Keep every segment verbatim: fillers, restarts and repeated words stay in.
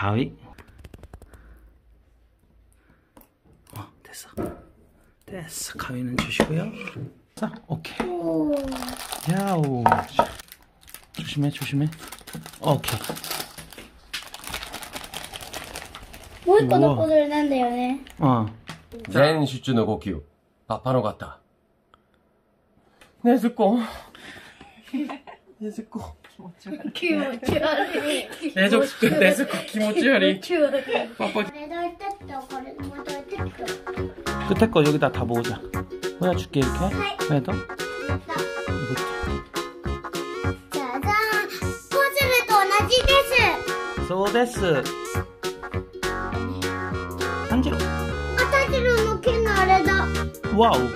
가위. 어, 됐어. 됐어. 가위는 주시고요. 자, 오케이. 야오. 조심해, 조심해. 오케이. もう一個のポズルなんだよね。 어. 全集中の動きを。パパの方。ねずこ。ねずこ。 気持ち悪い。 ねずこ、ねずこ気持ち悪い。パパ。 これどうやってってこれもどうやってって 끝에 거 여기다 다 모으자. 호야 줄게 이렇게. 그래도. じゃじゃーん。ポズルと同じです。 そうです。炭治郎。 あ、炭治郎の剣のあれだ。 わお。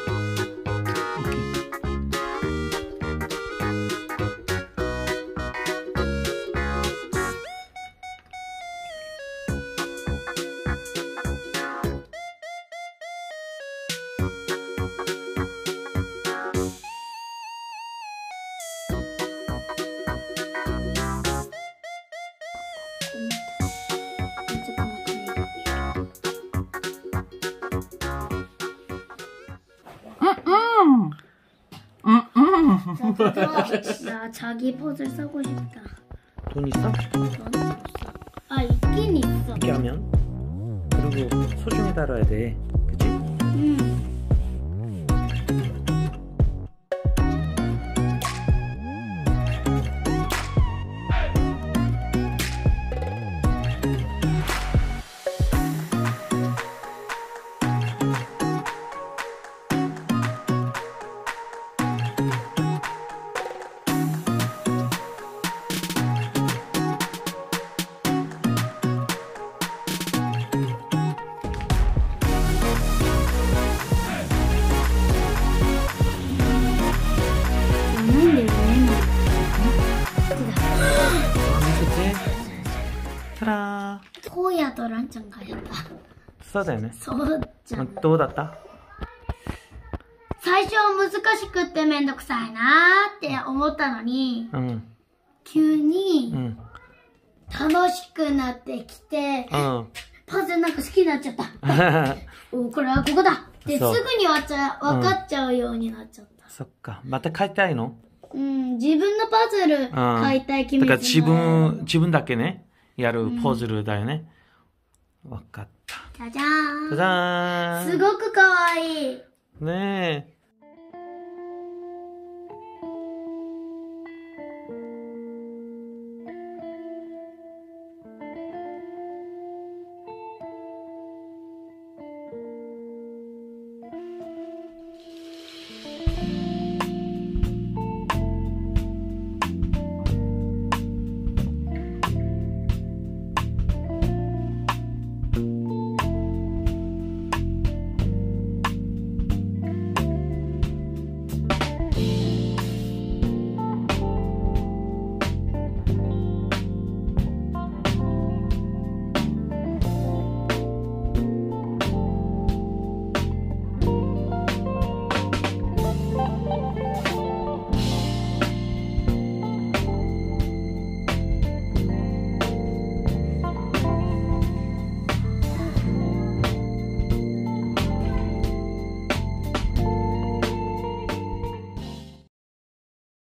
나 자기 퍼즐 사고 싶다. 돈 있어? 돈 없어. 아, 있긴 있어. 이렇게 하면. 그리고 소중히 다뤄야 돼. 그치? 응. 타라. トウヤとランちゃんがやった。 そうだよね。 そうじゃん。 どうだった？ 最初は難しくってめんどくさいなーって思ったのに、 うん、 急にうん、 楽しくなってきて、 うん、 パズルなんか好きになっちゃった。お、これはここだってすぐにわちゃ分かっちゃうようになっちゃった。 そっか。また買いたいの？ うん、自分のパズル買いたい気持ち。 だから自分、自分だけね、やるパズルだよね。わかった。 じゃじゃーん。 じゃじゃーん。 すごくかわいい。 ねえ。